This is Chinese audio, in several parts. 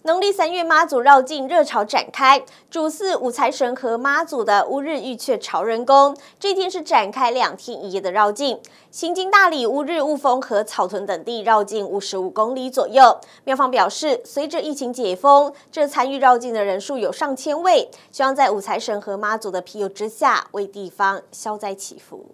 农历3月，妈祖绕境热潮展开，主祀五财神和妈祖的乌日玉阙潮人宫，这天是展开2天1夜的绕境，行经大里、乌日、雾峰和草屯等地，绕境55公里左右。庙方表示，随着疫情解封，这参与绕境的人数有上千位，希望在五财神和妈祖的庇佑之下，为地方消灾祈福。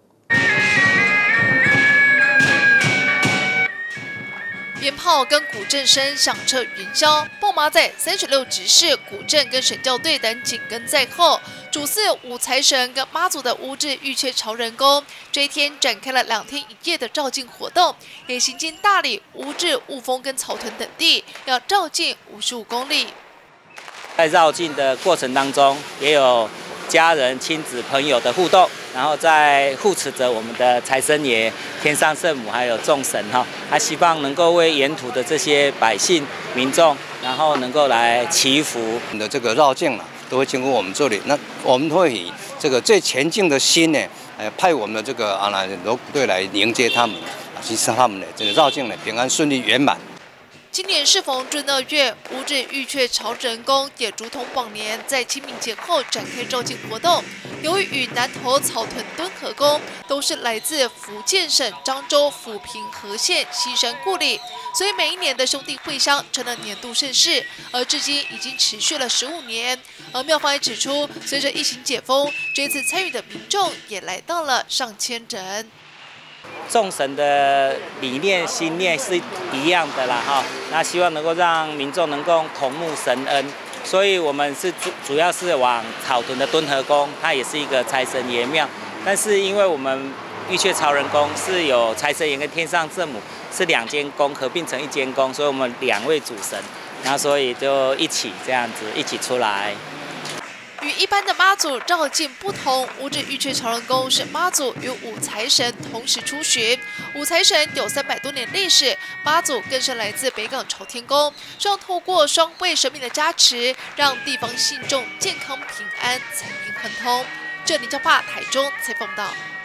鞭炮跟鼓阵声响彻云霄，爆麻仔36执事、古镇跟神教队等紧跟在后，主祀五财神跟妈祖的乌日玉阙潮人宫，这一天展开了2天1夜的绕境活动，也行经大里、乌日、雾峰跟草屯等地，要绕境55公里。 在绕境的过程当中，也有家人、亲子、朋友的互动，然后在护持着我们的财神爷、天上圣母还有众神哈，他希望能够为沿途的这些百姓、民众，然后能够来祈福。 我们的这个绕境啊，都会经过我们这里，那我们会以这个最前进的心呢，派我们的这个锣鼓队来迎接他们，其实他们呢，这个绕境呢平安顺利圆满。 今年适逢闰2月，乌日玉阙潮人宫也如同往年在清明节后展开绕境活动。由于与南投草屯敦和宫都是来自福建省漳州府平和县西山故里，所以每一年的兄弟会香成了年度盛事，而至今已经持续了15年。而庙方也指出，随着疫情解封，这次参与的民众也来到了上千人。 众神的理念、心念是一样的啦，哈。那希望能够让民众能够同沐神恩，所以我们是主要是往草屯的敦和宫，它也是一个财神爷庙。但是因为我们玉阙潮人宫是有财神爷跟天上圣母是2间宫合并成1间宫，所以我们2位主神，然后所以就一起这样子一起出来。 与一般的妈祖绕境不同，乌日玉阙潮人宫是妈祖与五财神同时出巡。五财神有300多年历史，妈祖更是来自北港朝天宫，希望透过双位神明的加持，让地方信众健康平安、财运亨通。这里叫怕台中采访到。